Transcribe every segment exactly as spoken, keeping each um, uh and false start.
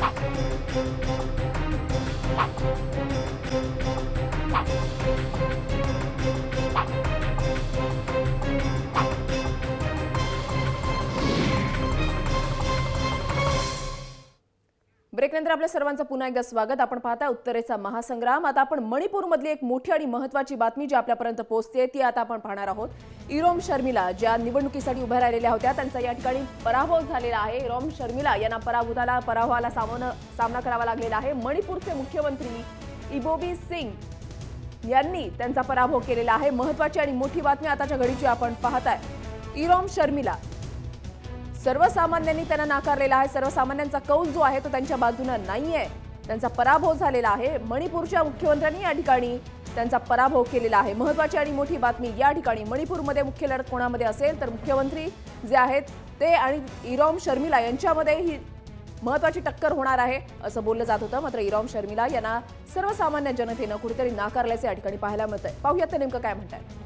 ब्रेकनंतर आपल्या सर्वांचं पुन्हा एकदा स्वागत। आपण पाहता उत्तरेचा महासंग्राम। आता आपण मणिपूरमधली एक मोठी आणि महत्त्वाची बातमी जी आपल्यापर्यंत पोहोचते ती आता आपण पाहणार आहोत। इरोम शर्मिला ज्या निवडणुकीसाठी उभ्या राहिलेल्या होत्या त्यांचा या ठिकाणी पराभव झालेला आहे। इरोम शर्मिला यांना पराभूताला पराभवाला सामना सामना करावा लागलेला आहे। मणिपूरचे मुख्यमंत्री इबोबी सिंग यांनी त्यांचा पराभव केलेला आहे। महत्त्वाची आणि मोठी बातमी आताच्या घडीची आपण पाहताय। इरोम शर्मिला सर्वसामान्यांनी त्यांना नाकारलेला आहे। सर्वसामान्यांचा कौल जो आहे तो त्यांच्या बाजूने नाहीये। त्यांचा पराभव झालेला आहे। मणिपूरच्या मुख्यमंत्र्यांनी या ठिकाणी त्यांचा पराभव केलेला आहे। महत्त्वाची आणि मोठी बातमी या ठिकाणी मणिपूरमध्ये मुख्य लढत कोणामध्ये असेल तर मुख्यमंत्री जे आहेत ते आणि इरोम शर्मिला यांच्यामध्ये ही महत्त्वाची टक्कर होणार आहे असं बोललं जात होतं। मात्र इरोम शर्मिला यांना सर्वसामान्य जनतेने कुठेतरी नाकारल्याचे या ठिकाणी पाहायला मिळतंय। पाहूयात ते नेमकं काय म्हणतात।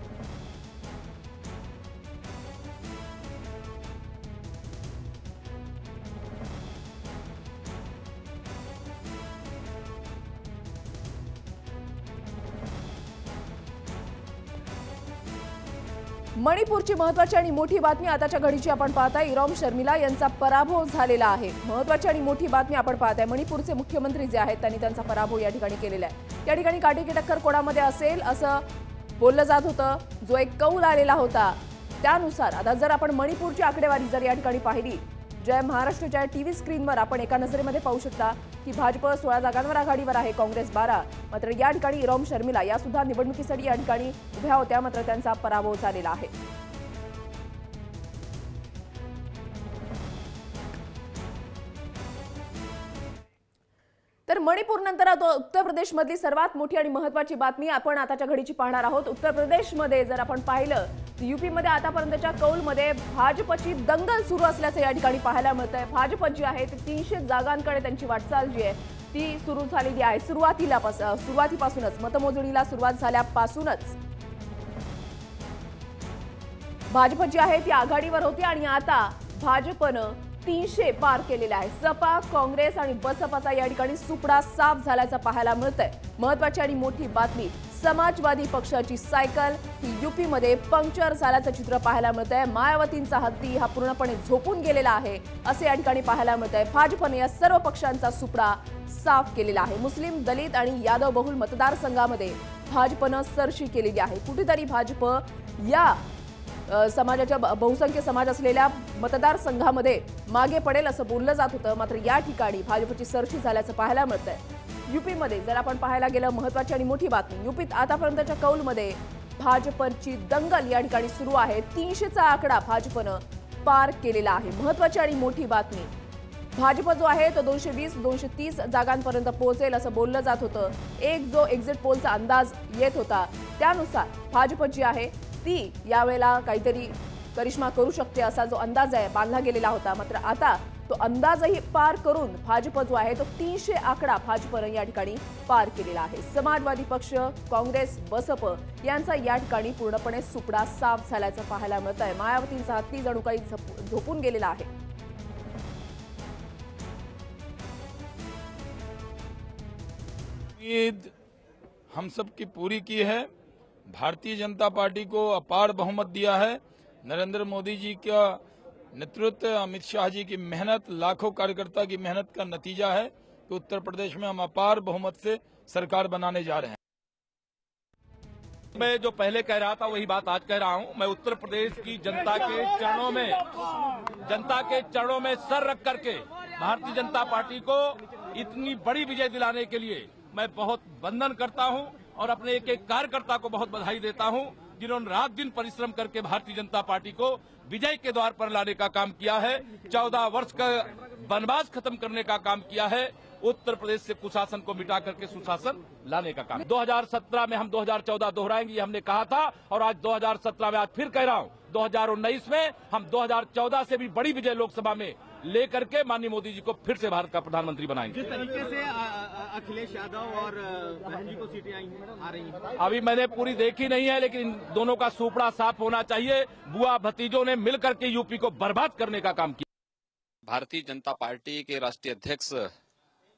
मणिपूरची महत्त्वाची आणि मोठी बातमी आताच्या घडीची आपण पाहताय। इरोम शर्मिला यांचा पराभव झालेला आहे। महत्त्वाची आणि मोठी बातमी आपण पाहताय। मणिपूरचे मुख्यमंत्री जे आहेत त्यांनी त्यांचा पराभव या ठिकाणी केलेला आहे। या ठिकाणी काटेकी टक्कर कोणामध्ये असेल असं बोललं जात होतं। जो एक कौल आलेला होता त्यानुसार आता जर आपण मणिपूरची आकडेवारी जर या ठिकाणी पाहिली जय महाराष्ट्रच्या टीव्ही स्क्रीनवर आपण एका नजरेमध्ये पाहू शकता की भाजप सोळा जागांवर आघाडीवर आहे, काँग्रेस बारा। मात्र या ठिकाणी इरोम शर्मिला या सुद्धा निवडणुकीसाठी या ठिकाणी उभ्या होत्या मात्र त्यांचा पराभव झालेला आहे। तर मणिपूर नंतर उत्तर प्रदेश मधली सर्वात मोठी आणि महत्त्वाची बातमी आपण आताच्या घडीची पाहणार आहोत। उत्तर प्रदेशमध्ये जर आपण पाहिलं तर यूपी मध्ये आतापर्यंतच्या कौलमध्ये भाजपची दंगल सुरू असल्याचं या ठिकाणी पाहायला मिळतंय। भाजप जी आहे ती तीनशे जागांकडे त्यांची वाटचाल जी आहे ती सुरू झालेली आहे। सुरुवातीला सुरुवातीपासूनच मतमोजणीला सुरुवात झाल्यापासूनच भाजप जी आहे ती आघाडीवर होती आणि आता भाजपनं तीनशे पार केलेला आहे। सपा, काँग्रेस आणि बसपाचा या ठिकाणी सुपडा साफ झाल्याचं पाहायला मिळतंय। महत्त्वाची आणि मोठी बातमी समाजवादी पक्षाची सायकल ही यूपी मध्ये पंक्चर झाल्याचं चित्र पाहायला मिळतंय। मायावतींचा हत्ती हा पूर्णपणे झोपून गेलेला आहे असे या ठिकाणी पाहायला मिळतंय। भाजपने या सर्व पक्षांचा सुपडा साफ केलेला आहे। मुस्लिम, दलित आणि यादव बहुल मतदारसंघामध्ये भाजपनं सरशी केलेली आहे। कुठेतरी भाजप या समाजाच्या बहुसंख्य समाज असलेल्या मतदारसंघामध्ये मागे पडेल असं बोललं जात होतं। मात्र या ठिकाणी भाजपची सरशी झाल्याचं पाहायला मिळतंय। यूपीमध्ये जर आपण पाहायला गेलं महत्त्वाची आणि मोठी बातमी यूपीत आतापर्यंतच्या कौलमध्ये भाजपची दंगल या ठिकाणी सुरू आहे। तीनशेचा आकडा भाजपनं पार केलेला आहे। महत्त्वाची आणि मोठी बातमी भाजप जो आहे तो दोनशे वीस दोनशे तीस जागांपर्यंत पोहोचेल असं बोललं जात होतं। एक जो एक्झिट पोलचा अंदाज येत होता त्यानुसार भाजप जी आहे ती यावेळेला काहीतरी करिश्मा करू शकते असा जो अंदाज आहे बांधला गेलेला होता। मात्र आता तो अंदाजही पार करून भाजप जो आहे तो तीनशे आकडा भाजपनं या ठिकाणी पार केलेला आहे। समाजवादी पक्ष, काँग्रेस, बसप यांचा या ठिकाणी पूर्णपणे सुपडा साफ झाल्याचं पाहायला मिळत आहे। मायावतींचा हत्ती जणू काही झोपून गेलेला आहे। उम्मीद हम सब की पूरी की है। भारतीय जनता पार्टी को अपार बहुमत दिया है। नरेंद्र मोदी जी का नेतृत्व, अमित शाह जी की मेहनत, लाखों कार्यकर्ता की मेहनत का नतीजा है कि उत्तर प्रदेश में हम अपार बहुमत से सरकार बनाने जा रहे हैं। मैं जो पहले कह रहा था वही बात आज कह रहा हूं। मैं उत्तर प्रदेश की जनता के चरणों में जनता के चरणों में सर रख करके भारतीय जनता पार्टी को इतनी बड़ी विजय दिलाने के लिए मैं बहुत वंदन करता हूं और अपने एक एक कार्यकर्ता को बहुत बधाई देता हूं जिन्होंने रात दिन परिश्रम करके भारतीय जनता पार्टी को विजय के द्वार पर लाने का काम किया है। चौदह वर्ष का वनवास खत्म करने का काम किया है। उत्तर प्रदेश से कुशासन को मिटा करके सुशासन लाने का काम। दो हज़ार सत्रह में हम दो हज़ार चौदह दोहराएंगे ये हमने कहा था और आज दो हज़ार सत्रह में आज फिर कह रहा हूं दो हज़ार उन्नीस में हम दो हज़ार चौदह से भी बड़ी विजय लोकसभा में लेकर के माननीय मोदी जी को फिर से भारत का प्रधानमंत्री बनाएंगे। जिस तरीके से अखिलेश यादव और बहन जी को सीटें आई आ रही हैं, अभी मैंने पूरी देखी नहीं है लेकिन इन दोनों का सुपड़ा साफ होना चाहिए। बुआ भतीजों ने मिलकर के यूपी को बर्बाद करने का काम किया। भारतीय जनता पार्टी के राष्ट्रीय अध्यक्ष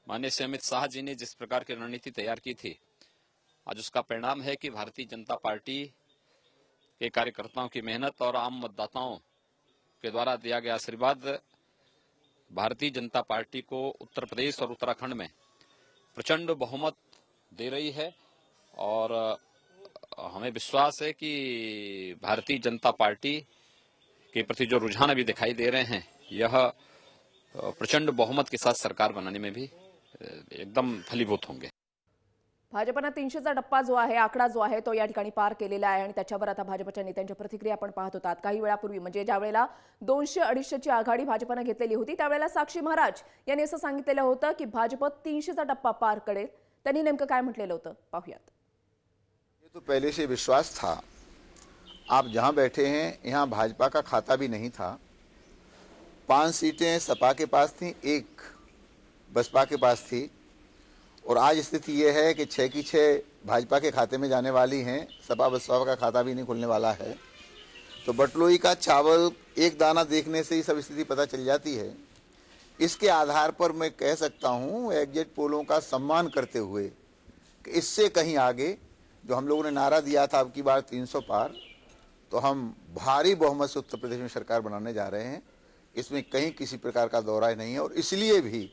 माननीय श्री अमित शाह जी ने जिस प्रकार की रणनीति तैयार की थी, आज उसका परिणाम है कि भारतीय जनता पार्टी के कार्यकर्ताओं की मेहनत और आम मतदाताओं के द्वारा दिया गया आशीर्वाद भारतीय जनता पार्टी को उत्तर प्रदेश और उत्तराखंड में प्रचंड बहुमत दे रही है। और हमें विश्वास है कि भारतीय जनता पार्टी के प्रति जो रुझान अभी दिखाई दे रहे हैं, यह प्रचंड बहुमत के साथ सरकार बनाने में भी एकदम फलीभूत होंगे। भाजपनं तीनशेचा टप्पा जो आहे, आकडा जो आहे तो या ठिकाणी पार केलेला आहे आणि त्याच्यावर आता भाजपच्या नेत्यांच्या प्रतिक्रिया आपण पाहत होतात। काही वेळापूर्वी म्हणजे ज्या वेळेला दोनशे अडीचशेची आघाडी भाजपनं घेतलेली होती, त्यावेळेला साक्षी महाराज यांनी असं सांगितलेलं होतं की भाजप तीनशेचा टप्पा पार करेल। त्यांनी नेमकं काय म्हटलेलं होतं पाहूयात। ये तो पहले से विश्वास था। आप जहां बैठे हैं यहाँ भाजपा का खाता भी नहीं था। पांच सीटें सपा के पास थी, एक बसपा के पास थी, और आज स्थिति ये है कि छः की छः भाजपा के खाते में जाने वाली हैं, सपा बसपा का खाता भी नहीं खुलने वाला है। तो बटलोई का चावल एक दाना देखने से ही सब स्थिति पता चल जाती है। इसके आधार पर मैं कह सकता हूँ, एग्जिट पोलों का सम्मान करते हुए, कि इससे कहीं आगे जो हम लोगों ने नारा दिया था अब की बार तीन सौ पार, तो हम भारी बहुमत से उत्तर प्रदेश में सरकार बनाने जा रहे हैं। इसमें कहीं किसी प्रकार का दौरा नहीं है। और इसलिए भी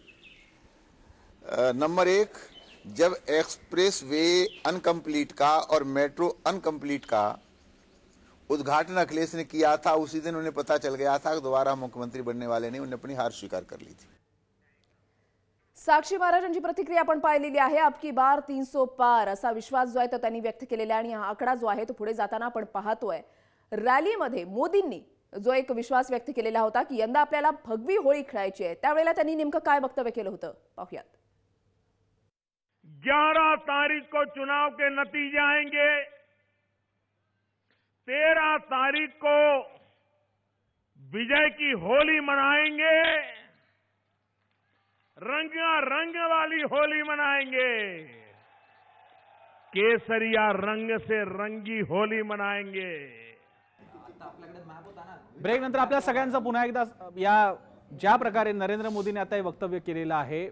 नंबर एक, जब एक्सप्रेस वे अनकम्प्लीट का और मेट्रो अनकम्प्लीट का उद्घाटन अखिलेश ने किया था, उसी दिन उन्हें पता चल गया था कि दोबारा मुख्यमंत्री बनने वाले नहीं। उन्हें अपनी हार स्वीकार कर ली थी। साक्षी महाराजांची प्रतिक्रिया आपण पाहिलेली आहे। अबकी बार तीन सौ पार असा विश्वास जो आहे तो त्यांनी व्यक्त केलेला आहे आणि हा आकडा जो आहे तो पुढे जाताना आपण पाहतोय। रॅलीमध्ये मोदींनी जो एक विश्वास व्यक्त केलेला होता की यंदा आपल्याला भगवी होळी खेळायची आहे, त्यावेळेला त्यांनी नेमकं काय वक्तव्य केलं होतं पाहूयात। ग्यारह तारीख को चुनाव के नतीजे आएंगे। तेरह तारीख को विजय की होली मनाएंगे, रंगा रंग वाली होली मनाएंगे, केसरिया रंग से रंगी होली मनाएंगे। ब्रेक नंतर आपल्या सगळ्यांचा पुन्हा एकदा या ज्या प्रकारे नरेंद्र मोदींनी आता हे वक्तव्य केलेलं आहे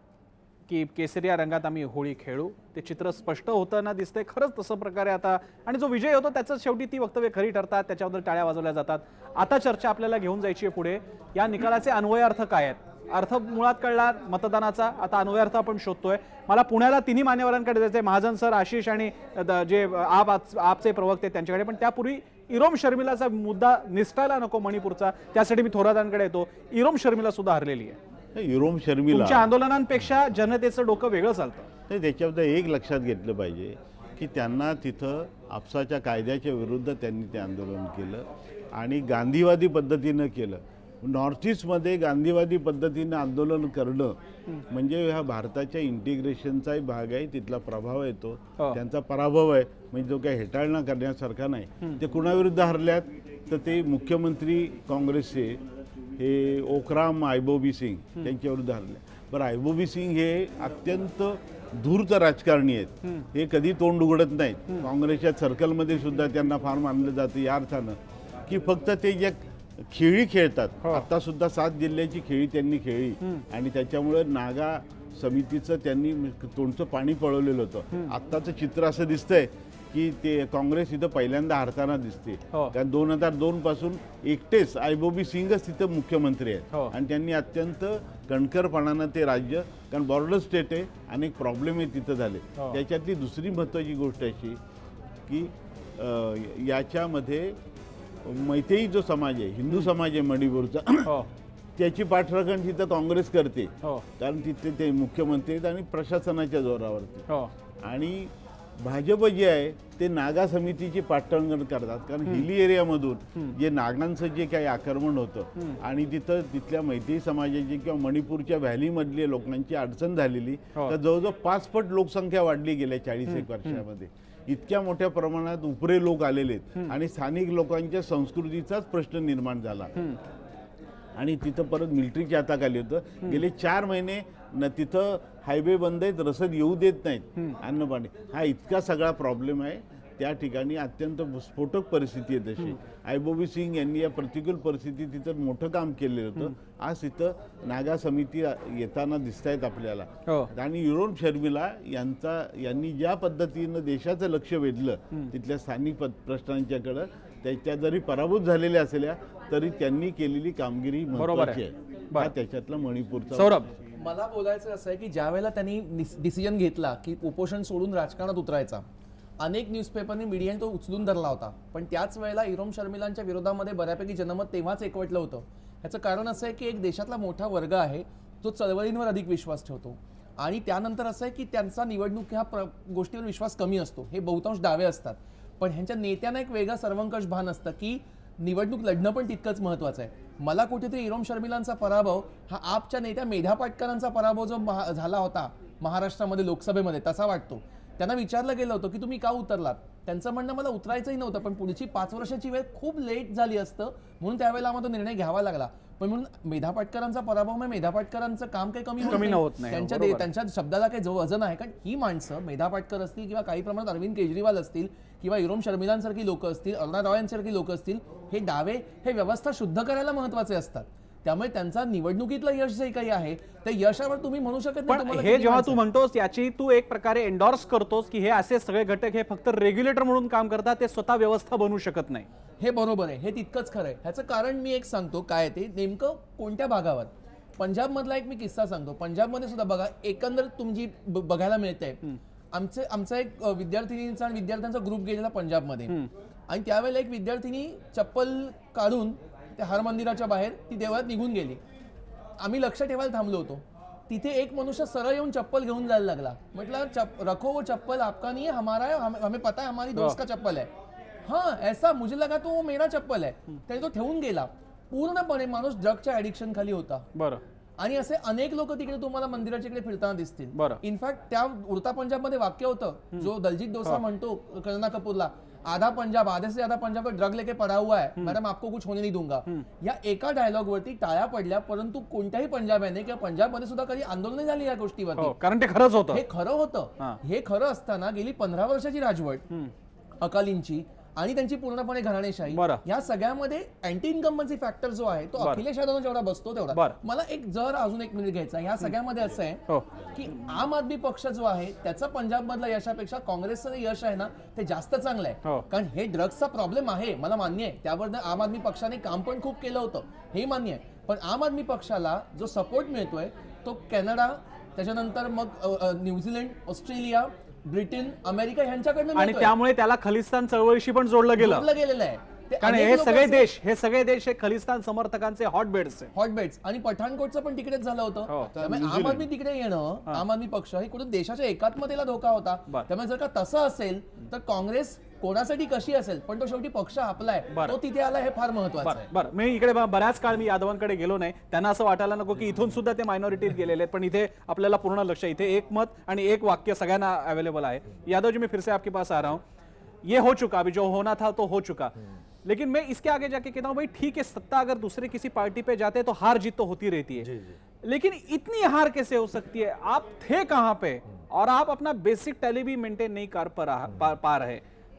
की केसरिया रंगात आम्ही होळी खेळू, ते चित्र स्पष्ट होताना दिसते। खरंच तसं प्रकारे आता आणि जो विजय होतो त्याचं शेवटी ती वक्तव्य खरी ठरतात, त्याच्याबद्दल टाळ्या वाजवल्या जातात। आता चर्चा आपल्याला घेऊन जायची आहे पुढे, या निकालाचे अन्वयार्थ काय आहेत। अर्थ मुळात कळला मतदानाचा, आता अन्वयार्थ आपण शोधतोय। मला पुण्याला तिन्ही मान्यवरांकडे जायचंय, महाजन सर, आशिष आणि जे आप आपचे प्रवक्ते त्यांच्याकडे, पण त्यापूर्वी इरोम शर्मिलाचा मुद्दा निसटायला नको मणिपूरचा, त्यासाठी मी थोरातांकडे येतो। इरोम शर्मिला सुद्धा हरलेली आहे। इरोम शर्मिला तुमच्या आंदोलनांपेक्षा जनतेचं डोकं वेगळं चालतं। नाही, त्याच्याबद्दल एक लक्षात घेतलं पाहिजे की त्यांना तिथं आपसाच्या कायद्याच्या विरुद्ध त्यांनी ते आंदोलन केलं आणि गांधीवादी पद्धतीनं केलं। नॉर्थ ईस्टमध्ये गांधीवादी पद्धतीनं आंदोलन करणं म्हणजे हा भारताच्या इंटिग्रेशनचाही भाग आहे, तिथला प्रभाव येतो, त्यांचा पराभव आहे, म्हणजे जो काही हेटाळणा करण्यासारखा नाही। ते कुणाविरुद्ध हरल्यात तर ते मुख्यमंत्री काँग्रेसचे हे ओकराम आयबोबी सिंग त्यांच्या विरुद्ध हरले। बरं, आयबोबी सिंग हे अत्यंत धूर्त राजकारणी आहेत, हे कधी तोंड उघडत नाहीत। काँग्रेसच्या सर्कलमध्ये सुद्धा त्यांना फार मानलं जातं या अर्थानं की फक्त ते जे खेळी खेळतात। आता सुद्धा सात जिल्ह्याची खेळी त्यांनी खेळली आणि त्याच्यामुळे नागा समितीचं त्यांनी तोंडचं पाणी पळवलेलं होतं। आत्ताचं चित्र असं दिसतंय की ते काँग्रेस इथं पहिल्यांदा हरताना दिसते, कारण दोन हजार दोन पासून एकटेच आयबोबी सिंगच तिथं मुख्यमंत्री आहेत आणि त्यांनी अत्यंत कणखरपणानं ते राज्य, कारण बॉर्डर स्टेट आहे, अनेक प्रॉब्लेम आहे तिथं झाले। त्याच्यातली दुसरी महत्त्वाची गोष्ट अशी की याच्यामध्ये मैतेई जो समाज आहे, हिंदू समाज आहे मणिपूरचा, त्याची पाठराखण तिथं काँग्रेस करते, कारण तिथे ते मुख्यमंत्री आहेत आणि प्रशासनाच्या जोरावरती। आणि भाजप जे आहे ते नागा समितीची पाठराखण करतात, कारण हिली एरियामधून जे नागांचं जे काही आक्रमण होतं आणि तिथं तिथल्या मैतेई समाजाची किंवा मणिपूरच्या व्हॅलीमधल्या लोकांची अडचण झालेली, तर जवळजवळ पाच पट लोकसंख्या वाढली गेल्या चाळीस एक वर्षामध्ये। इतक्या मोठ्या प्रमाणात उपरे लोक आलेले आहेत आणि स्थानिक लोकांच्या संस्कृतीचाच प्रश्न निर्माण झाला आणि तिथं परत मिलिटरीच्या हातात आली होतं। गेले चार महिने न तिथं हायवे बंद आहेत, रसद येऊ देत नाहीत, अन्न पाणी, हा इतका सगळा प्रॉब्लेम आहे। त्या ठिकाणी अत्यंत स्फोटक परिस्थिती आहे तशी. आयबोबी सिंग यांनी या प्रतिकूल परिस्थितीत तिथं मोठं काम केलेलं होतं. आज तिथं नागा समिती येताना दिसत आहेत आपल्याला. आणि युरोप शर्मिला यांचा यांनी ज्या पद्धतीनं देशाचं लक्ष वेधलं तिथल्या स्थानिक प्रश्नांच्याकडं, त्याच्या जरी पराभूत झालेल्या असल्या तरी त्यांनी केलेली कामगिरी महत्त्वाची आहे. त्याच्यातलं मणिपूरचा सौरभ, मला बोलायचं असं आहे की ज्या वेळेला त्यांनी डिसिजन घेतला की उपोषण सोडून राजकारणात उतरायचा, अनेक न्यूजपेपरनी मीडियाने तो उचलून धरला होता. पण त्याच वेळेला इरोम शर्मिलांच्या विरोधामध्ये बऱ्यापैकी जनमत तेव्हाच एकवटलं होतं. ह्याचं कारण असं आहे की एक देशातला मोठा वर्ग आहे तो चळवळींवर अधिक विश्वास ठेवतो, आणि त्यानंतर असं आहे की त्यांचा निवडणूक ह्या गोष्टीवर विश्वास कमी असतो. हे बहुतांश डावे असतात, पण ह्यांच्या नेत्यांना एक वेगळं सर्वंकष भान असतं की निवडणूक लढणं पण तितकंच महत्त्वाचं आहे. मला कुठेतरी इरोम शर्मिलांचा पराभव हा आपच्या नेत्या मेधा पाटकरांचा पराभव जो झाला होता महाराष्ट्रामध्ये लोकसभेमध्ये तसा वाटतो. त्यांना विचारलं गेलं होतं की तुम्ही का उतरलात, त्यांचं म्हणणं मला उतरायचंही नव्हतं, पण पुढची पाच वर्षाची वेळ खूप लेट झाली असतं म्हणून त्यावेळेला आम्हाला तो निर्णय घ्यावा लागला. पण म्हणून मेधा पाटकरांचा पराभव म्हणजे मेधा पाटकरांचं काम काही कमी कमी होत नाही, त्यांच्या त्यांच्या शब्दाला काही वजन आहे. कारण ही माणसं मेधा पाटकर असतील किंवा काही प्रमाणात अरविंद केजरीवाल असतील किंवा इरोम शर्मिलांसारखी लोक असतील, अरुणा रॉयांसारखी लोक असतील, हे डावे हे व्यवस्था शुद्ध करायला महत्वाचे असतात. त्यामुळे त्यांचा निवडणुकीतलं यश जे काही आहे ते यशावर तुम्ही म्हणू शकत नाही. पण हे जेव्हा तू म्हणतोस याची तू एक प्रकारे एंडॉर्स करतोस की हे असे सगळे घटक हे फक्त रेग्युलेटर म्हणून काम करतात, ते स्वतः व्यवस्था बनवू शकत नाही. हे बरोबर आहे, हे तितकंच खरं आहे. ह्याचं कारण मी एक सांगतो काय ते नेमकं कोणत्या भागावर. पंजाबमधला एक मी किस्सा सांगतो. पंजाबमध्ये सुद्धा बघा एकंदर तुमची बघायला मिळते. आमचे आमचा एक विद्यार्थिनींचा आणि विद्यार्थ्यांचा ग्रुप गेलेला पंजाबमध्ये, आणि त्यावेळेला एक विद्यार्थिनी चप्पल काढून त्या हर मंदिराच्या बाहेर ती देवळात निघून गेली. आम्ही लक्ष ठेवायला थांबलो होतो. तिथे एक मनुष्य सरळ येऊन चप्पल घेऊन जायला लागला. म्हटलं रखो वो चप्पल आपका नहीं है, हमारा है, हमें पता है हमारी दोस्त का चप्पल है. हाँ ऐसा मुझे लगा तो वो मेरा चप्पल है. त्याने तो ठेवून गेला. पूर्णपणे माणूस ड्रगच्या ऍडिक्शन खाली होता. बरं. आणि असे अनेक लोक तिकडे तुम्हाला मंदिराच्या इकडे फिरताना दिसतील. इनफॅक्ट त्या उडता पंजाबमध्ये वाक्य होतं जो दलजीत दोसा म्हणतो करीना कपूरला, आधा पंजाब आधे से ज्यादा पंजाब में ड्रग लेके पड़ा हुआ है, मैडम आपको कुछ होने नहीं दूंगा. या एका डायलॉग वरती टाळ्या पडल्या, परंतु कोणत्याही पंजाबीने किंवा पंजाबमध्ये सुद्धा कधी आंदोलन झाली या गोष्टीवरती. कारण ते खरंच होतं. हे खरं होतं. हे खरं असताना गेली पंधरा वर्षाची राजवट अकालींची आणि त्यांची पूर्णपणे घराणेशाही, या सगळ्यामध्ये अँटी इन्कम्बन्सी फॅक्टर जो आहे तो अखिलेश यादव जेवढा बसतो तेवढा. मला एक जर अजून एक मिनिट घ्यायचा. ह्या सगळ्यामध्ये असं आहे की आम आदमी पक्ष जो आहे त्याचा पंजाब मधल्या यशापेक्षा काँग्रेसचं यश आहे ना ते जास्त चांगलं आहे. कारण हे ड्रग्सचा प्रॉब्लेम आहे मला मान्य आहे, त्यावर आम आदमी पक्षाने काम पण खूप केलं होतं हे मान्य आहे. पण आम आदमी पक्षाला जो सपोर्ट मिळतोय तो कॅनडा, त्याच्यानंतर मग न्यूझीलंड, ऑस्ट्रेलिया, ब्रिटन, अमेरिका ह्यांच्याकडनं, आणि त्यामुळे त्याला खलिस्तान चळवळीशी पण जोडलं गेलं जोडलं गेलेलं आहे. कारण हे सगळे देश हे सगळे देश हे खलिस्तान समर्थकांचे हॉटबेड्स आहे. हॉटबेड्स. आणि पठाणकोटचं पण तिकडेच झालं होतं. त्यामुळे आम आदमी तिकडे येणं, आम आदमी पक्ष हे कुठे देशाच्या एकात्मतेला धोका होता. त्यामुळे जर का तसं असेल तर काँग्रेस कोणासाठी कशी असेल पण तो शेवटी पक्ष आपलाय, तो तिथे आला, हे फार महत्वाचं आहे. बरं, मी इकडे बऱ्याच काळ मी यादवांकडे गेलो नाही, त्यांना असं वाटायला नको की इथून सुद्धा ते मायनॉरिटीत गेलेले आहेत, पण इथे आपल्याला पूर्ण लक्ष, इथे एक मत आणि एक वाक्य सगळ्यांना अवेलेबल आहे. यादव जी, मैं फिर से आपके पास आ रहा हूं. ये हो चुका, अभी जो होना था तो हो चुका, लेकिन मैं इसके आगे जाके कहता हूं भाई ठीक है, सत्ता अगर दूसरे किसी पार्टी पे जाते तो हार जीत तो होती रहती है, लेकिन इतनी हार कैसे हो सकती है? आप थे कहां पे और आप अपना बेसिक टैली भी मेंटेन नहीं कर पा, पा रहे.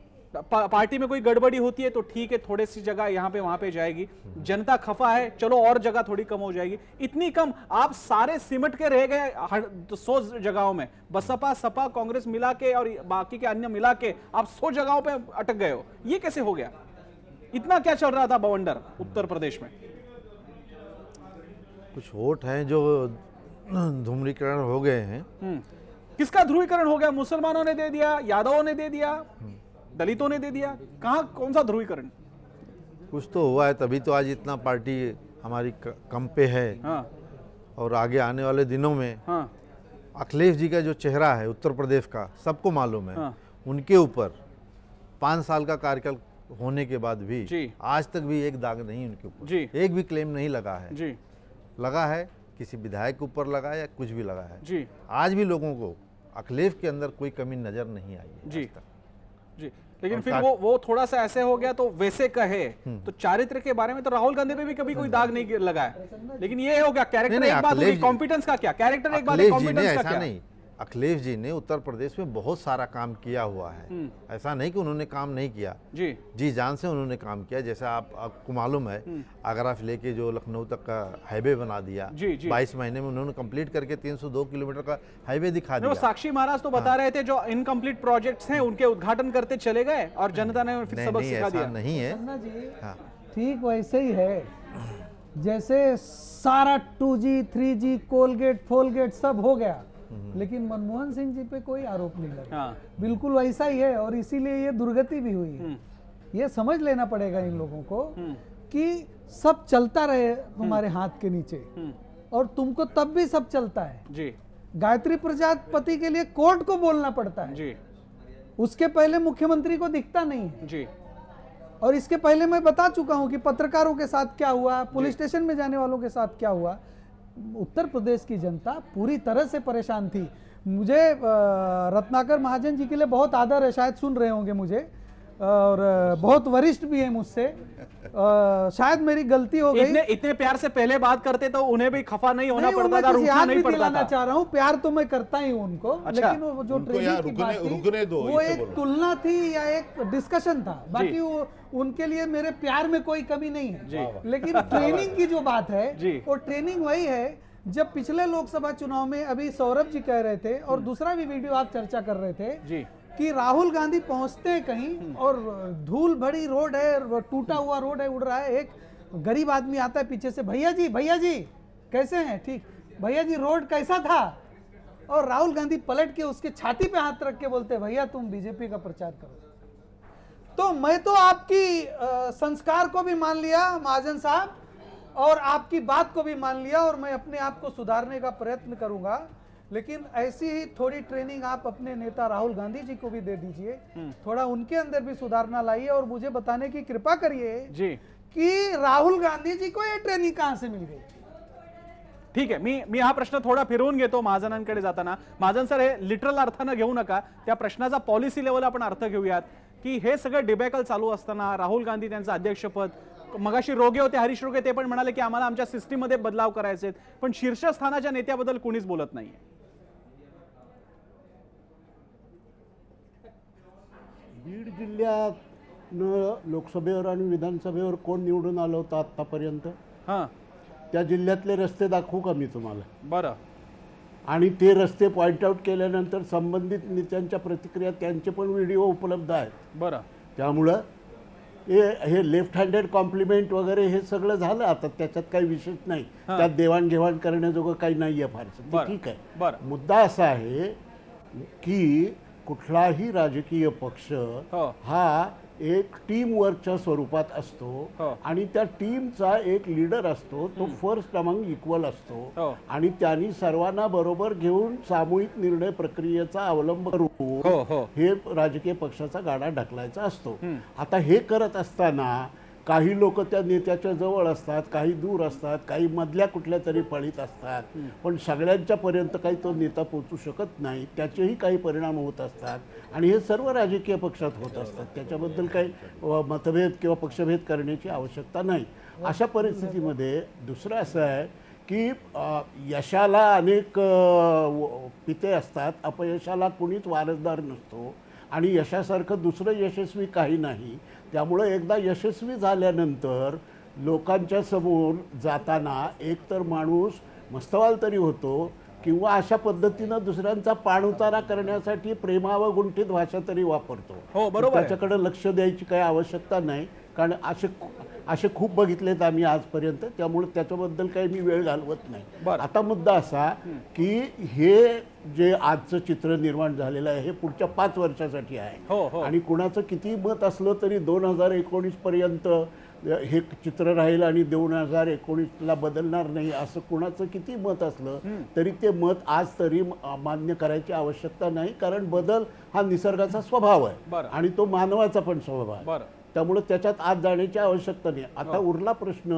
पा, पार्टी में कोई गड़बड़ी होती है तो ठीक है, थोड़ी सी जगह यहाँ पे वहां पे जाएगी, जनता खफा है चलो और जगह थोड़ी कम हो जाएगी. इतनी कम आप सारे सिमट के रह गए सौ जगहों में, बसपा सपा कांग्रेस मिला के और बाकी के अन्य मिला के आप सौ जगहों पे अटक गए हो. ये कैसे हो गया? इतना क्या चल रहा था बवंडर उत्तर प्रदेश में? कुछ वोट हैं जो ध्रुवीकरण हो गए हैं. किसका ध्रुवीकरण हो गया? मुसलमानों ने दे दिया, यादवों ने दे दिया, दलितों ने दे दिया, कहां कौन सा ध्रुवीकरण? कुछ तो हुआ है, तभी तो आज इतना पार्टी हमारी कम पे है. हाँ. और आगे आने वाले दिनों में हाँ. अखिलेश जी का जो चेहरा है उत्तर प्रदेश का सबको मालूम है. हाँ. उनके ऊपर पांच साल का कार्यकाल होने के बाद भी जी. आज तक भी एक दाग नहीं उनके ऊपर जी. एक भी क्लेम नहीं लगा है जी. लगा है किसी विधायक के ऊपर लगा या कुछ भी लगा है जी. आज भी लोगों को अखिलेश के अंदर कोई कमी नजर नहीं आई है जी. जी. लेकिन फिर वो वो थोड़ा सा ऐसे हो गया तो वैसे कहे तो चारित्र के बारे में तो राहुल गांधी पे भी कभी कोई दाग नहीं लगा है, लेकिन ये हो गया कैरेक्टर एक बात होगी, कॉम्पिटेंस का क्या? कैरेक्टर एक बात है, कॉम्पिटेंस का क्या? नहीं, अखिलेश जी ने उत्तर प्रदेश में बहुत सारा काम किया हुआ है। ऐसा नहीं कि उन्होंने काम नहीं किया, जी जी जान से उन्होंने काम किया। जैसे आप आपको मालूम है, आगरा से लेके जो लखनऊ तक का हाईवे बना दिया, बाईस महीने में उन्होंने कंप्लीट करके तीन सौ दो किलोमीटर का हाईवे दिखा दिया। साक्षी महाराज तो बता रहे थे जो इनकम्प्लीट प्रोजेक्ट्स हैं उनके उद्घाटन करते चले गए और जनता ने फिर सबक सिखा दिया। नहीं है, ठीक वैसे ही है जैसे सारा two G three G Coalgate folgate सब हो गया, लेकिन मनमोहन सिंह जी पे कोई आरोप नहीं लगा। हाँ। बिल्कुल वैसा ही है और इसीलिए ये दुर्गति भी हुई है। ये समझ लेना पड़ेगा इन लोगों को कि सब चलता रहे तुम्हारे हाथ के नीचे और तुमको तब भी सब चलता है जी। गायत्री प्रजापति के लिए कोर्ट को बोलना पड़ता है जी, उसके पहले मुख्यमंत्री को दिखता नहीं है जी। और इसके पहले मैं बता चुका हूं कि पत्रकारों के साथ क्या हुआ, पुलिस स्टेशन में जाने वालों के साथ क्या हुआ। उत्तर प्रदेश की जनता पूरी तरह से परेशान थी। मुझे रत्नाकर महाजन जी के लिए बहुत आदर है, शायद सुन रहे होंगे मुझे, और बहुत वरिष्ठ भी है मुझसे। शायद मेरी गलती हो गई। इतने इतने प्यार से पहले बात करते तो उन्हें भी खफा नहीं होना नहीं, पड़ता था, रुकना नहीं पड़ता था। चाह रहा हूँ, प्यार तो मैं करता ही हूँ उनको। अच्छा, लेकिन वो जो ट्रेनिंग की बात थी वो एक तुलना थी या एक डिस्कशन था। बाकी वो उनके लिए मेरे प्यार में कोई कमी नहीं है। लेकिन ट्रेनिंग की जो बात है वो ट्रेनिंग वही है जब पिछले लोकसभा चुनाव में अभी सौरभ जी कह रहे थे और दूसरा भी वीडियो आप चर्चा कर रहे थे कि राहुल गांधी पहुंचते हैं कहीं और धूल भरी रोड है, टूटा हुआ रोड है, उड़ रहा है। एक गरीब आदमी आता है पीछे से, भैया जी भैया जी कैसे हैं, ठीक भैया जी रोड कैसा था, और राहुल गांधी पलट के उसके छाती पे हाथ रख के बोलते भैया तुम बीजेपी का प्रचार करो। तो मैं तो आपकी आ, संस्कार को भी मान लिया महाजन साहब और आपकी बात को भी मान लिया और मैं अपने आप को सुधारने का प्रयत्न करूंगा, लेकिन ऐसी ही थोड़ी ट्रेनिंग आप अपने नेता राहुल गांधी जी को भी दे दीजिए, थोड़ा उनके अंदर भी सुधारना लाइए और मुझे बताने की कृपा करिए जी कि राहुल गांधी जी को ये ट्रेनिंग कहां से मिल गई। ठीक आहे, मी मी हा प्रश्न थोडा फिरवून घेतो महाजनांकडे जाताना। महाजन सर, हे लिटरल अर्थानं घेऊ नका, त्या प्रश्नाचा पॉलिसी लेवल आपण अर्थ घेऊयात की हे सगळं डिबेकल चालू असताना राहुल गांधी त्यांचं अध्यक्षपद, मगाशी रोगे होते हरीश रोगे, ते पण म्हणाले की आम्हाला आमच्या सिस्टीम मध्ये बदलाव करायचे, पण शीर्षस्थानाच्या नेत्याबद्दल कोणीच बोलत नाहीये। बीड जिल्ह्यात लोकसभेवर आणि विधानसभेवर कोण निवडून आलं होतं आतापर्यंत? हां, त्या जिल्ह्यातले रस्ते दाखवू का मी तुम्हाला? बरं. आणि ते रस्ते पॉइंट आउट केल्यानंतर संबंधित नेत्यांच्या प्रतिक्रिया, त्यांचे पण व्हिडिओ उपलब्ध आहेत. बरं. त्यामुळं हे हे लेफ्ट हँडेड कॉम्प्लिमेंट वगैरे हे सगळं झालं, आता त्याच्यात काही विशेष नाही, त्यात देवाणघेवाण करण्याजोगं काही नाही आहे फारसं, ठीक आहे. बरं. मुद्दा असा आहे की कुठलाही राजकीय पक्ष हा एक टीम वर्कच्या स्वरूपात असतो आणि त्या टीमचा एक लीडर असतो, तो फर्स्ट अमंग इक्वल असतो आणि त्यांनी सर्वांना बरोबर घेऊन सामूहिक निर्णय प्रक्रियेचा अवलंब करून हे राजकीय पक्षाचा गाडा ढकलायचा असतो। आता हे करत असताना काही लोक त्या नेत्याच्या जवळ असतात, काही दूर असतात, काही मधल्या कुठल्या तरी पळीत असतात, पण सगळ्यांच्या पर्यंत काही तो नेता पोहोचू शकत नाही, त्याचेही काही परिणाम होत असतात आणि हे सर्व राजकीय पक्षात होत असतात, त्याच्याबद्दल काही मतभेद किंवा पक्षभेद करण्याची आवश्यकता नाही। अशा परिस्थितीमध्ये दुसरं असं आहे की यशाला अनेक पिते असतात, अपयशाला कुणीच वारसदार नसतो आणि यशासारखं दुसरं यशस्वी काही नाही। त्यामुळे एकदा यशस्वी झाल्यानंतर लोकांच्या समोर जाताना एकतर माणूस मस्तवाल तरी होतो किंवा अशा पद्धतीनं दुसऱ्यांचा पाणउतारा करण्यासाठी प्रेमाव गुंठित भाषा तरी वापरतो। हो, बरोबर, त्याच्याकडे लक्ष द्यायची काही आवश्यकता नाही, कारण असे असे खूप बघितलेत आम्ही आजपर्यंत, त्यामुळे त्याच्याबद्दल काही मी वेळ घालवत नाही। आता मुद्दा असा की हे जे आजचं चित्र निर्माण झालेलं आहे हे पुढच्या पाच वर्षासाठी आहे आणि कुणाचं किती मत असलं तरी दोन हजार एकोणीस पर्यंत हे चित्र राहील आणि दोन हजार एकोणीसला बदलणार नाही असं कुणाचं किती मत असलं तरी ते मत आज तरी मान्य करायची आवश्यकता नाही, कारण बदल हा निसर्गाचा स्वभाव आहे आणि तो मानवाचा पण स्वभाव आहे, त्यामुळे त्याच्यात आज जाण्याची आवश्यकता नाही। आता उरला प्रश्न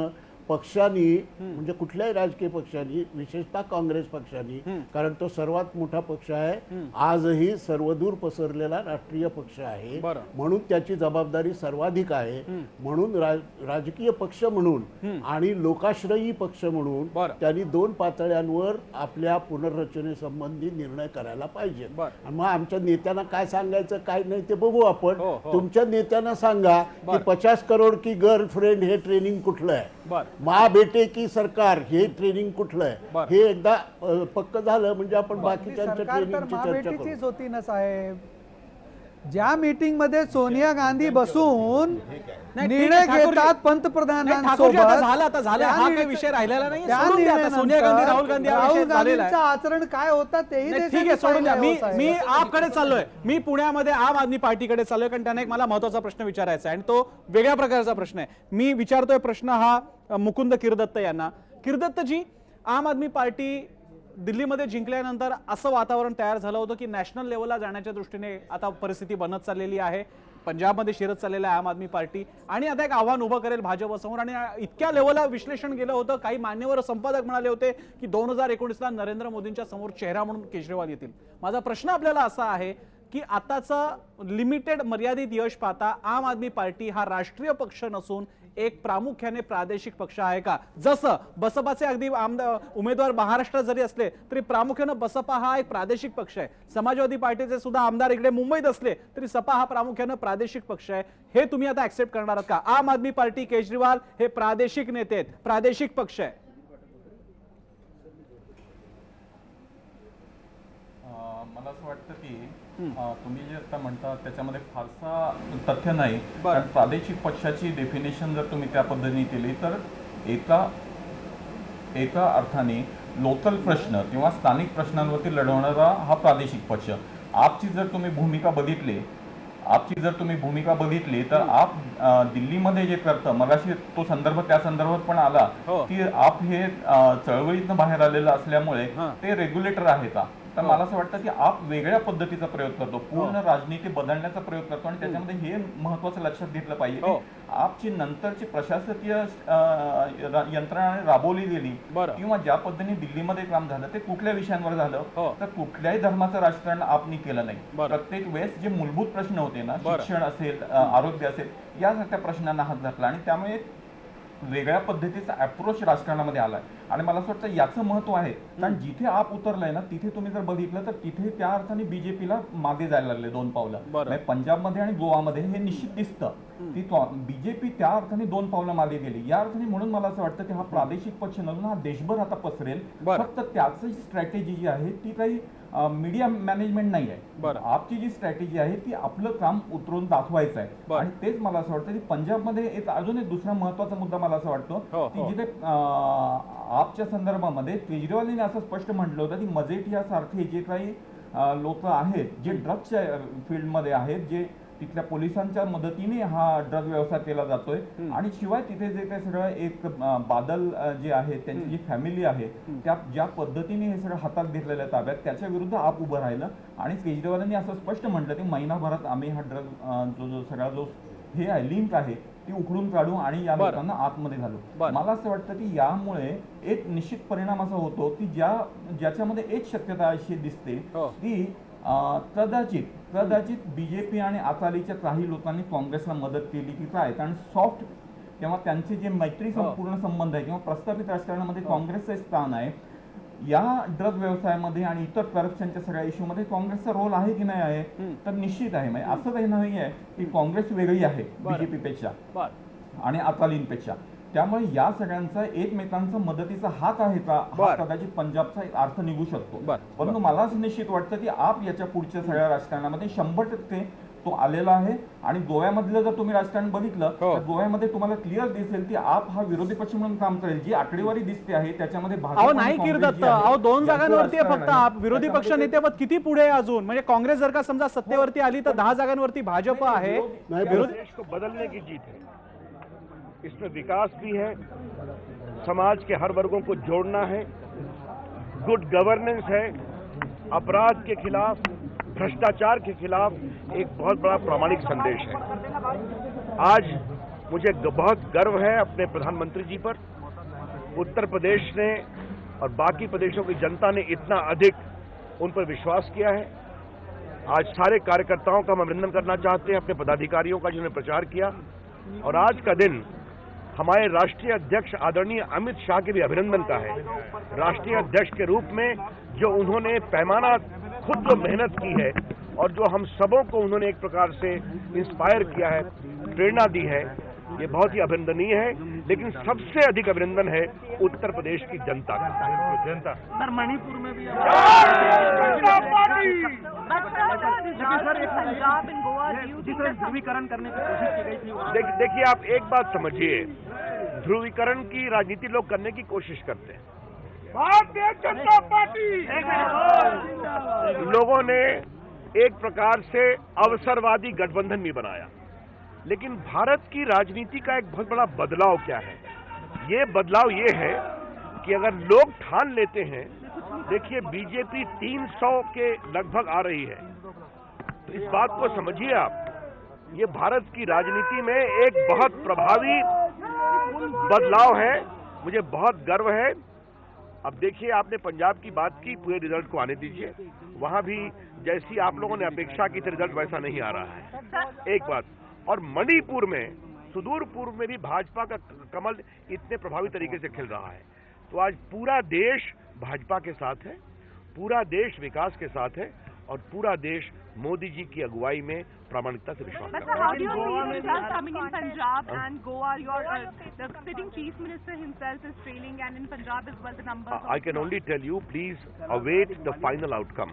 पक्षांनी म्हणजे कुठल्याही राजकीय पक्षांनी, विशेषतः काँग्रेस पक्षांनी, कारण तो सर्वात मोठा पक्ष आहे, आजही सर्वदूर पसरलेला राष्ट्रीय पक्ष आहे, म्हणून त्याची जबाबदारी सर्वाधिक आहे. म्हणून राजकीय पक्ष म्हणून आणि लोकाश्रयी पक्ष म्हणून त्यांनी दोन पातळ्यांवर आपल्या पुनर्रचनेसंबंधी निर्णय करायला पाहिजे. मग आमच्या नेत्यांना काय सांगायचं काय नाही ते बघू आपण. तुमच्या नेत्यांना सांगा की पचास करोड की गर्लफ्रेंड हे ट्रेनिंग कुठलं आहे, माँ बेटे की सरकार हे ट्रेनिंग कुठलं आहे, हे एकदा पक्क झालं म्हणजे आपण बाकीच्यांच्या ट्रेनिंगची चर्चा करू. होती ना साहेब, ज्या मीटिंग मध्ये सोनिया गांधी बसून निर्णय घेतात पंतप्रधानांसोबत, झालं आता झालं, हा काही विषय राहिलेला नाही. सोनिया गांधी राहुल गांधी राहुल गांधींचं आचरण काय होतं तेही ठीक आहे, सोडून द्या. मी मी आपकडे चाललोय, मी पुण्यामध्ये आम आदमी पार्टीकडे चाललोय, कारण त्यांना एक मला महत्वाचा प्रश्न विचारायचा आहे आणि तो वेगळ्या प्रकारचा प्रश्न आहे. मी विचारतोय प्रश्न हा मुकुंद किरदत्त यांना. किरदत्तजी, आम आदमी पार्टी दिल्लीमध्ये जिंकल्यानंतर असं वातावरण तयार झालं होतं की नॅशनल लेवलला जाण्याच्या दृष्टीने आता परिस्थिती बनत चाललेली आहे, पंजाबमध्ये शिरत चाललेला आहे आम आदमी पार्टी, आणि आता एक आव्हान उभं करेल भाजपसमोर. आणि इतक्या लेवलला विश्लेषण केलं होतं, काही मान्यवर संपादक म्हणाले होते की दोन हजार एकोणीसला नरेंद्र मोदींच्या समोर चेहरा म्हणून केजरीवाल येतील. माझा प्रश्न आपल्याला असा आहे की आताचं लिमिटेड मर्यादित यश पाहता आम आदमी पार्टी हा राष्ट्रीय पक्ष नसून एक प्रामुख्याने प्रादेशिक पक्ष आहे का? जसं बसपाचे अगदी आमदार उमेदवार महाराष्ट्रात जरी असले तरी प्रामुख्यानं बसपा हा एक प्रादेशिक पक्ष आहे. समाजवादी पार्टीचे सुद्धा आमदार इकडे मुंबईत असले तरी सपा हा प्रामुख्यानं प्रादेशिक पक्ष आहे. हे तुम्ही आता ऍक्सेप्ट करणार आहात का? आम आदमी पार्टी, केजरीवाल हे प्रादेशिक नेते आहेत, प्रादेशिक पक्ष आहे. मला असं वाटतं की तुम्ही जे आता म्हणता त्याच्यामध्ये फारसा तथ्य नाही, कारण प्रादेशिक पक्षाची डेफिनेशन जर तुम्ही त्या पद्धतीने केली तर एका एका अर्थाने लोकल प्रश्न किंवा स्थानिक प्रश्नांवरती लढवणारा हा प्रादेशिक पक्ष. आपची जर तुम्ही भूमिका बघितली आपची जर तुम्ही भूमिका बघितली तर आप दिल्लीमध्ये जे करतं, मगाशी तो संदर्भ त्या संदर्भात पण आला की आप हे चळवळीतनं बाहेर आलेलं असल्यामुळे ते रेग्युलेटर आहे का, तर मला असं वाटतं की आप वेगळ्या पद्धतीचा प्रयोग करतो, पूर्ण राजनीती बदलण्याचा प्रयोग करतो. आणि त्याच्यामध्ये हे महत्वाचं लक्षात घेतलं पाहिजे की आपची नंतरची प्रशासकीय यंत्रणा राबवली गेली किंवा ज्या पद्धतीने दिल्लीमध्ये काम झालं ते कुठल्या विषयांवर झालं, तर कुठल्याही धर्माचं राजकारण आपणी केलं नाही. प्रत्येक वेळेस जे मूलभूत प्रश्न होते ना, शिक्षण असेल, आरोग्य असेल, यासारख्या प्रश्नांना हात घातला आणि त्यामुळे वेगळ्या पद्धतीचा अप्रोच राजकारणामध्ये आलाय. आणि मला असं वाटतं याचं महत्व आहे, कारण जिथे आप उतरलाय ना तिथे तुम्ही जर बघितलं तर तिथे त्या अर्थाने बीजेपीला मागे जायला लागले दोन पावलं. पंजाबमध्ये आणि गोवामध्ये हे निश्चित दिसतं की बीजेपी त्या अर्थाने दोन पावलं मागे गेली. या अर्थाने म्हणून मला असं वाटतं की हा प्रादेशिक पक्ष नसून हा देशभर आता पसरेल. फक्त त्याची स्ट्रॅटेजी जी आहे ती काही मीडिया मॅनेजमेंट नाही आहे. आपची जी स्ट्रॅटेजी आहे ती आपलं काम उतरून दाखवायचं आहे. आणि तेच मला असं वाटतं की पंजाबमध्ये एक अजून एक दुसरा महत्वाचा मुद्दा मला असं वाटतो की जिथे आपच्या संदर्भामध्ये केजरीवाल असं स्पष्ट म्हटलं होतं की मजेठिया सारखे जे काही लोक आहेत जे ड्रग्सच्या फील्डमध्ये आहेत, जे तिथल्या पोलिसांच्या मदतीने हा ड्रग व्यवसाय केला जातोय, आणि शिवाय तिथे जे काही सगळं एक बादल जे आहे त्यांची जी फॅमिली आहे त्या ज्या पद्धतीने हे सगळं हातात घेतलेलं आहे ताब्यात, त्याच्या विरुद्ध आप उभं राहिलं. आणि केजरीवालांनी असं स्पष्ट म्हटलं की महिनाभरात आम्ही हा ड्रग जो जो सगळा जो हे आहे लिंक आहे ती उखडून काढू आणि या लोकांना आतमध्ये घालू. मला असं वाटतं की यामुळे एक निश्चित परिणाम असा होतो की ज्या ज्याच्यामध्ये एक शक्यता अशी दिसते की कदाचित कदाचित बीजेपी आणि अकालीच्या काही लोकांनी काँग्रेसला मदत केली की काय, कारण सॉफ्ट किंवा त्यांचे जे मैत्री संपूर्ण संबंध आहे किंवा प्रस्थापित राजकारणामध्ये काँग्रेसचं स्थान आहे, या ड्रग व्यवसायामध्ये आणि इतर करप्शनच्या सगळ्या इश्यूमध्ये काँग्रेसचा रोल आहे की नाही आहे, तर निश्चित आहे. म्हणजे असं काही नाही आहे की काँग्रेस वेगळी आहे बीजेपीपेक्षा आणि अकालींपेक्षा. त्यामुळे या सगळ्यांचा एकमेकांचा मदतीचा हात आहे का हा कदाचित पंजाबचा एक अर्थ निघू शकतो. परंतु मला असं निश्चित वाटतं की आप याच्या पुढच्या सगळ्या राजकारणामध्ये शंभर टक्के तो आलेला आहे. आणि गोव्यामधलं जर तुम्ही राजकारण बघितलं तर गोव्यामध्ये तुम्हाला क्लिअर दिसेल की आप हा विरोधी पक्ष म्हणून काम करेल. जी आकडेवारी दिसते आहे त्याच्यामध्ये नाही किरदत्त, अहो दोन जागांवरती फक्त आप विरोधी पक्ष नेतेपद किती पुढे अजून, म्हणजे काँग्रेस जर का समजा सत्तेवरती आली तर दहा जागांवरती भाजप आहे. देश को बदलने की जीत है, इसमें विकास भी है, समाज के हर वर्गों को जोड़ना है, गुड गवर्नेंस है, अपराध के खिलाफ, भ्रष्टाचार के खिलाफ एक बहुत बड़ा प्रामाणिक संदेश है. आज मुझे बहुत गर्व है अपने प्रधानमंत्री जी पर उत्तर प्रदेश ने और बाकी प्रदेशों की जनता ने इतना अधिक उन पर विश्वास किया है। आज सारे कार्यकर्ताओं का हम अभिनंदन करना चाहते हैं, अपने पदाधिकारियों का जिन्होंने प्रचार किया। और आज का दिन हमारे राष्ट्रीय अध्यक्ष आदरणीय अमित शाह के भी अभिनंदन का है। राष्ट्रीय अध्यक्ष के रूप में जो उन्होंने पैमाना खुद जो मेहनत की है और जो हम सबों को उन्होंने एक प्रकार से इंस्पायर किया है, प्रेरणा दी है, ये बहुत ही अभिनंदनीय है। लेकिन सबसे अधिक अभिनंदन है उत्तर प्रदेश की जनता का। जनता सर मणिपुर में भी ध्रुवीकरण करने की कोशिश की गई थी। देखिए आप एक बात समझिए, ध्रुवीकरण की राजनीति लोग करने की कोशिश करते हैं। भारतीय जनता पार्टी लोगों ने एक प्रकार से अवसरवादी गठबंधन भी बनाया, लेकिन भारत की राजनीति का एक बहुत बड़ा बदलाव क्या है? ये बदलाव ये है कि अगर लोग ठान लेते हैं, देखिए बीजेपी तीन सौ के लगभग आ रही है, तो इस बात को समझिए आप, ये भारत की राजनीति में एक बहुत प्रभावी बदलाव है। मुझे बहुत गर्व है। अब देखिए आपने पंजाब की बात की, पूरे रिजल्ट को आने दीजिए। वहां भी जैसी आप लोगों ने अपेक्षा की थी रिजल्ट वैसा नहीं आ रहा है, एक बात। और मणिपुर में, सुदूर पूर्व में भी भाजपा का कमल इतने प्रभावी तरीके से खिल रहा है। तो आज पूरा देश भाजपा के साथ है, पूरा देश विकास के साथ है और पूरा देश मोदी जी की अगुवाई में प्रामाणिकता से विश्वास करता है। I can only tell you, please await the final outcome.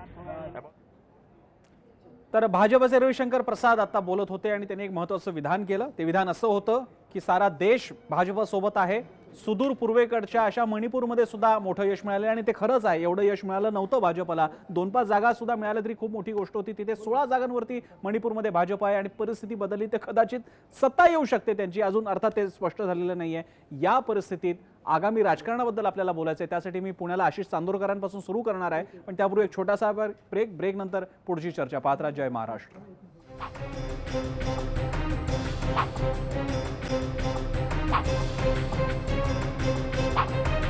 तर भाजपचे रविशंकर प्रसाद आता बोलत होते आणि त्यांनी एक महत्त्वाचं विधान केलं। ते विधान असं होतं की सारा देश भाजपसोबत आहे। सुदूर पूर्वेकडच्या अशा मणिपूरमध्ये सुद्धा मोठं यश मिळालं आणि ते खरंच आहे, एवढं यश मिळालं नव्हतं भाजपला। दोन पाच जागा सुद्धा मिळाल्या तरी खूप मोठी गोष्ट होती। तिथे सोळा जागांवरती मणिपूरमध्ये भाजप आहे आणि परिस्थिती बदलली तर कदाचित सत्ता येऊ शकते त्यांची, अजून अर्थात ते स्पष्ट झालेलं नाहीये। या परिस्थितीत आगामी राजकारणाबद्दल आपल्याला बोलायचं आहे, त्यासाठी मी पुण्याला आशिष चांदोरकरांपासून सुरू करणार आहे। पण त्यापूर्वी एक छोटासा ब्रेक ब्रेक नंतर पुढची चर्चा पाहत राहा। जय महाराष्ट्र। Thank you.